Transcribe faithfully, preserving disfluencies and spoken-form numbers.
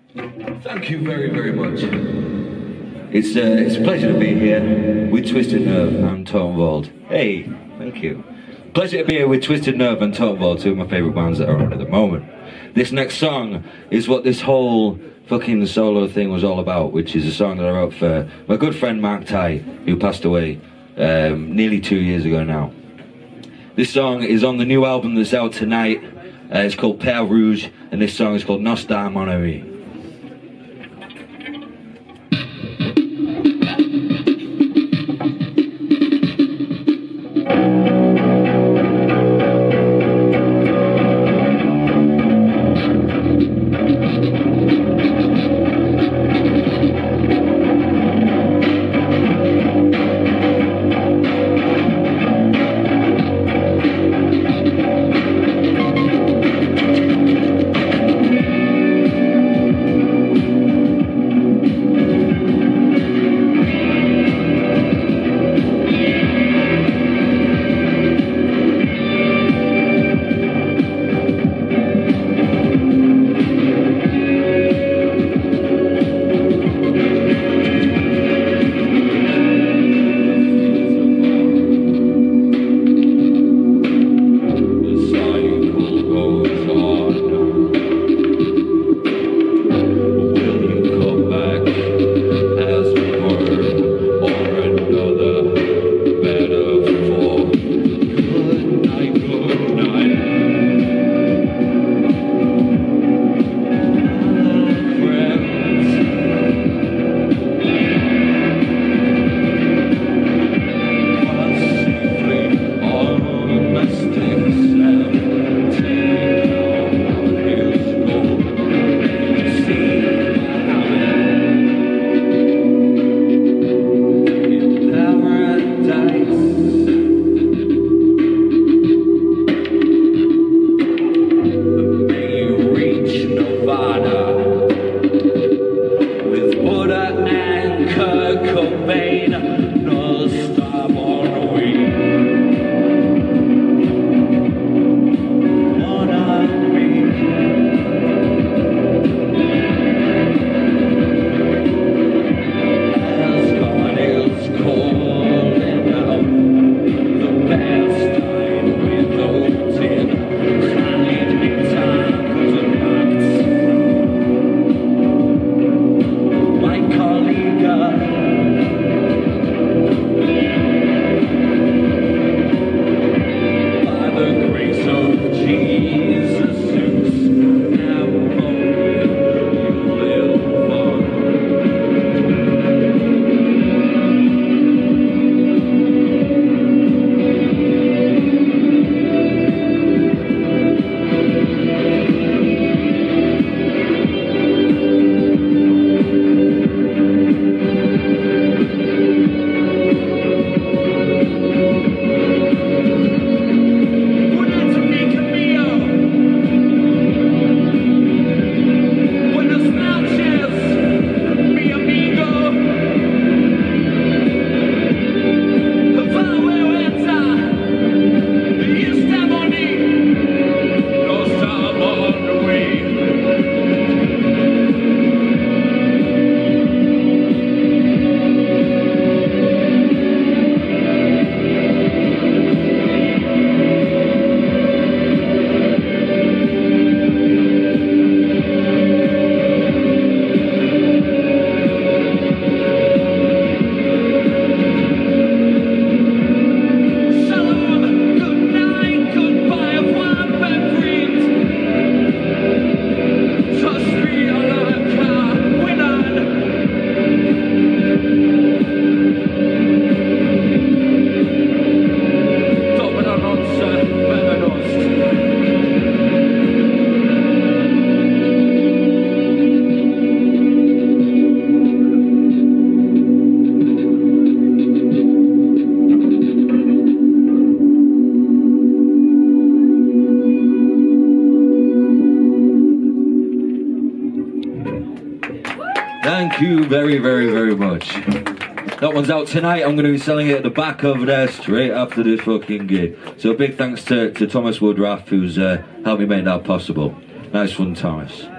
Thank you very, very much. It's, uh, it's a pleasure to be here with Twisted Nerve and Totem Vault. Hey, thank you. Pleasure to be here with Twisted Nerve and Totem Vault, two of my favourite bands that are on at the moment. This next song is what this whole fucking solo thing was all about, which is a song that I wrote for my good friend Mark Ty, who passed away um, nearly two years ago now. This song is on the new album that's out tonight. Uh, it's called Père Rouge, and this song is called Nostar Mon Ami. Thank you very, very, very much. That one's out tonight. I'm going to be selling it at the back over there straight after this fucking gig. So big thanks to, to Thomas Woodruff, who's uh, helped me make that possible. Nice one, Thomas.